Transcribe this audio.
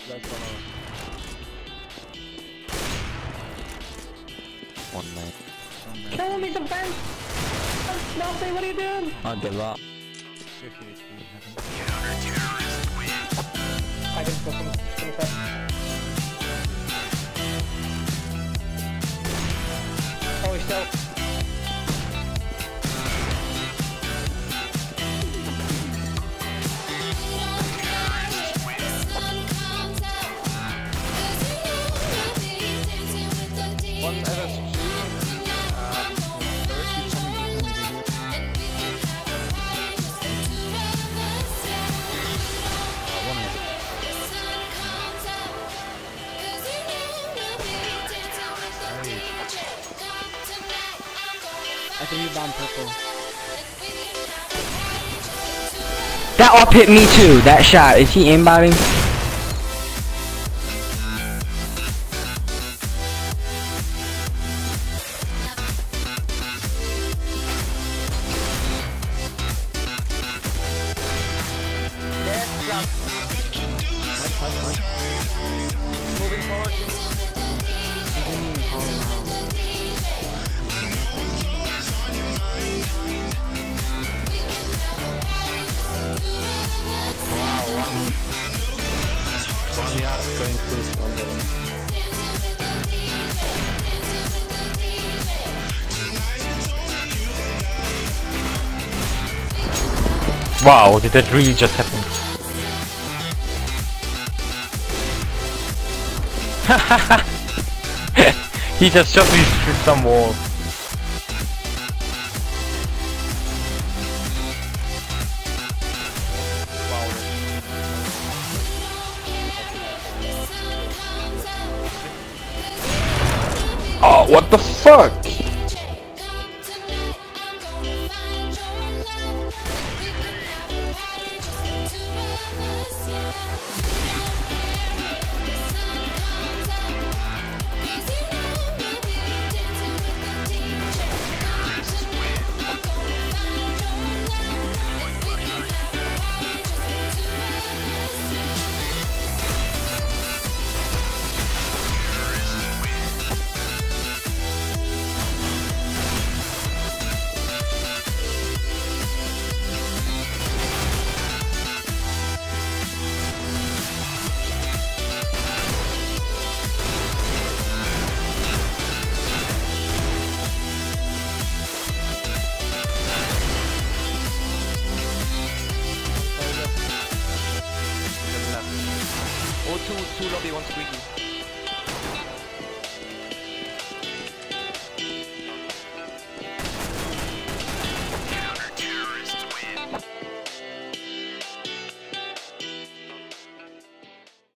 One night. Kill me, defense! Nothing, what are you doing? I give up. I can still finish that. Holy shit. One LSG. I think you bombed purple. That up hit me too. That shot. Is he aimbotting? Moving forward. Wow, did that really just happen? He just shot me through some wall. Oh, what the fuck? Two lobby, one squeaky.